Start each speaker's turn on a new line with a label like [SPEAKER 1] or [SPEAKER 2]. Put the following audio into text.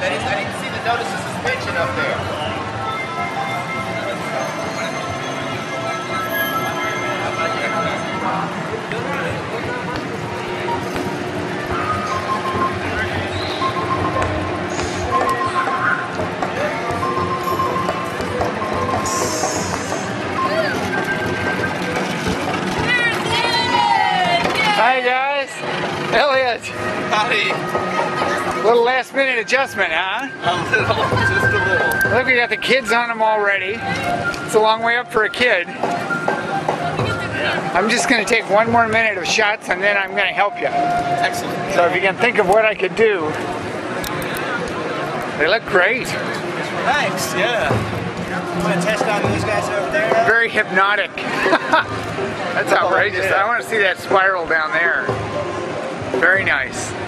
[SPEAKER 1] I didn't see the notice of suspension up there.
[SPEAKER 2] Hi guys, Elliot.
[SPEAKER 1] Howdy.
[SPEAKER 2] Little last minute adjustment, huh?
[SPEAKER 1] Just a little.
[SPEAKER 2] Look, we got the kids on them already. It's a long way up for a kid. I'm just going to take one more minute of shots and then I'm going to help you.
[SPEAKER 1] Excellent.
[SPEAKER 2] So if you can think of what I could do. They look great.
[SPEAKER 1] Thanks, yeah. You want to test on these guys over there?
[SPEAKER 2] Very hypnotic. That's outrageous. I want to see that spiral down there. Very nice.